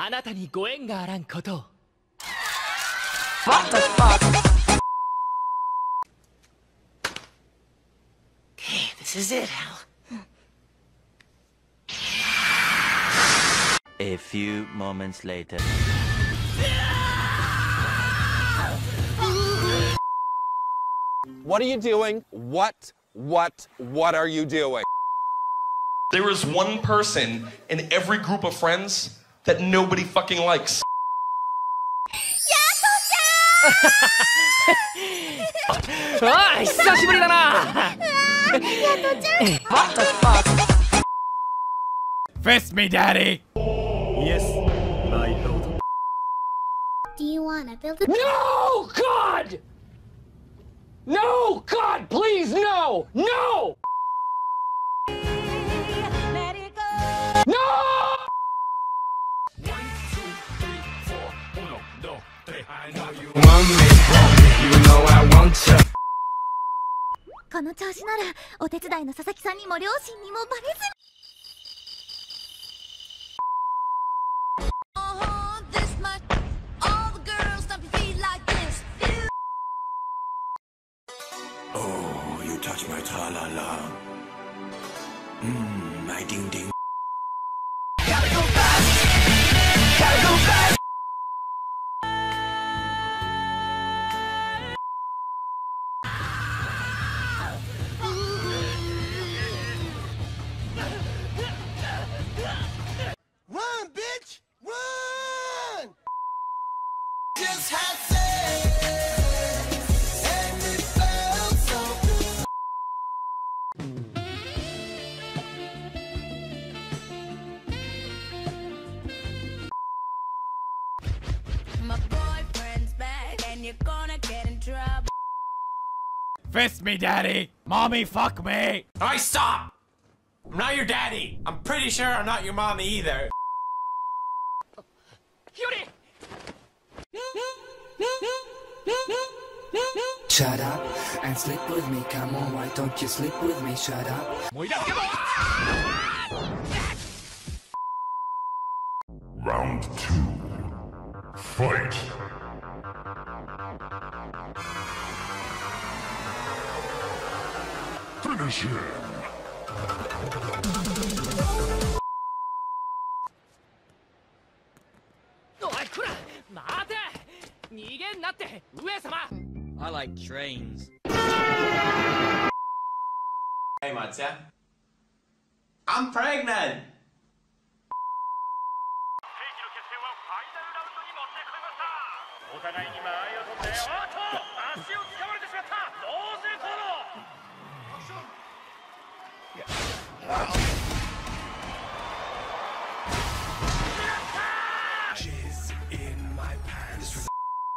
あなたにご縁があらんことを。 What the fuck? Okay, this is it, Hal. A few moments later. What are you doing? What are you doing? There is one person in every group of friends that nobody fucking likes. ああ、久しぶりだな。 What the fuck? Fist me, Daddy. Yes, my lord. Do you want to build a... No, God! No, God, please, no! No! Let it go. No! この調子ならお手伝いの佐々木さんにも両親にもバレずに。 This much. All the girls stomp your feet like this. Oh, you touch my tra-la-la. My ding-ding. Gotta go fast. Gotta go fast. Run, bitch! Run! Just had sex, and it felt so good. My boyfriend's back, and you're gonna get in trouble. Fist me, Daddy. Mommy, fuck me. Alright, stop! I'm not your daddy. I'm pretty sure I'm not your mommy either. Yuri! Shut up and sleep with me. Come on, why don't you sleep with me? Shut up. Round 2. Fight! Finish him! おい、こら、待て。逃げんなって、上様。I like trains. Hey, Matya. I'm pregnant! お互いに間合いを取って、おっと足を掴まれてしまった。どうするこの。 Jizz in my pants.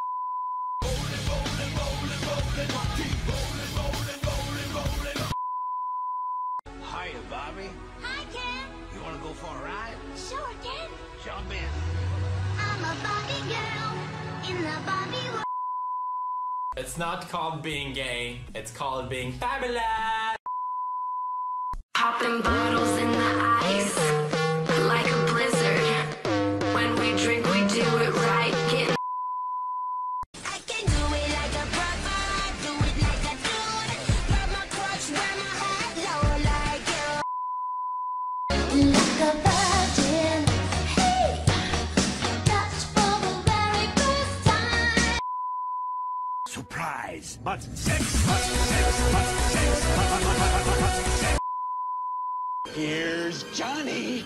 Hiya, Bobby. Hi, Ken. You wanna go for a ride? Sure, Ken. Jump in. I'm a Barbie girl in the Barbie world. It's not called being gay, it's called being fabulous! Popping bottles in the ice, like a blizzard. When we drink, we do it right. Getting I can do it like a brother, do it like a dude. Grab my crotch, wear my hat low like you. Like a virgin, hey, touch for the very first time. Surprise! But sex, but sex, but sex, but sex. Here's Johnny!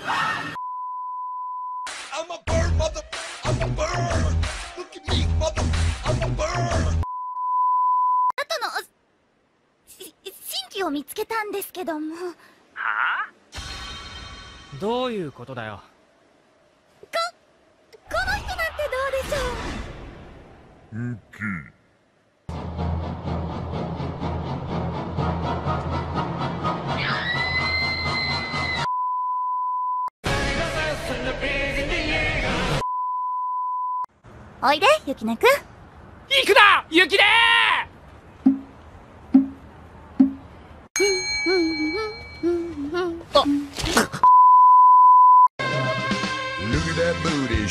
I'm a bird, mother... I'm a bird! Look at me, mother... I'm a bird! あとの新規を見つけたんですけども。 どういうことだよ。 この人なんてどうでしょう。おいで、ゆきねくん。 行くな、ゆきねー。 Look at that booty